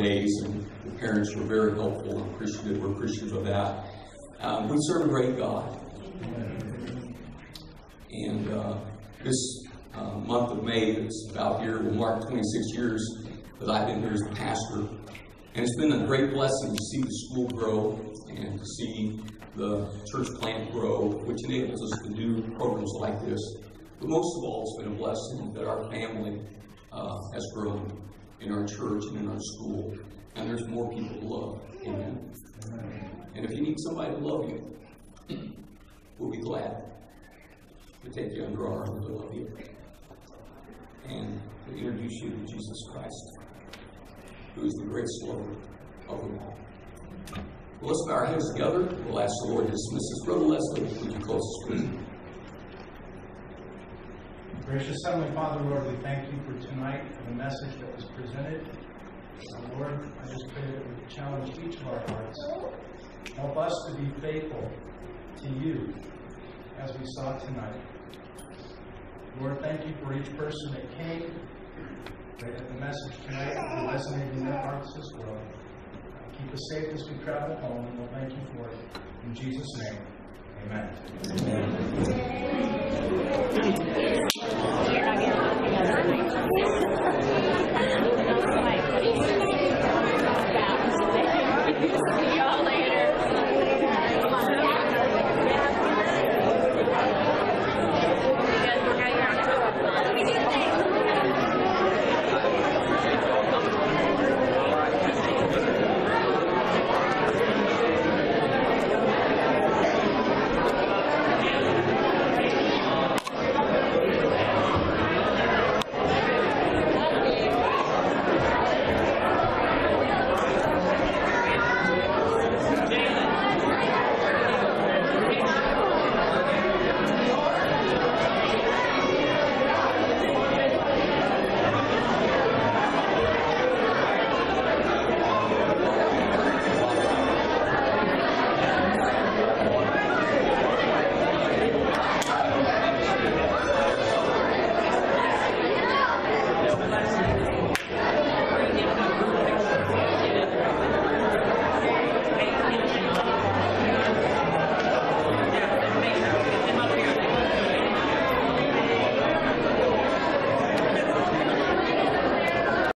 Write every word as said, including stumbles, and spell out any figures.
days, and the parents were very helpful and appreciative. We're appreciative of that. Um, we serve a great God. And uh, this uh, month of May that's about here will mark twenty-six years that I've been here as a pastor. And it's been a great blessing to see the school grow and to see the church plant grow, which enables us to do programs like this. But most of all, it's been a blessing that our family uh, has grown in our church and in our school. And there's more people to love. Amen. And if you need somebody to love you, we'll be glad to take you under our arm to love you and to introduce you to Jesus Christ, who is the greatest lover of them all. Well, let's bow our heads together. We'll ask the Lord to dismiss us. Brother Leslie, would you close us, please? Gracious Heavenly Father, Lord, we thank you for tonight, for the message that was presented. Uh, Lord, I just pray that we challenge each of our hearts. Help us to be faithful to you as we saw tonight. Lord, thank you for each person that came. Pray that the message tonight will resonate in their hearts as well. Uh, keep us safe as we travel home, and we'll thank you for it. In Jesus' name, amen. Amen.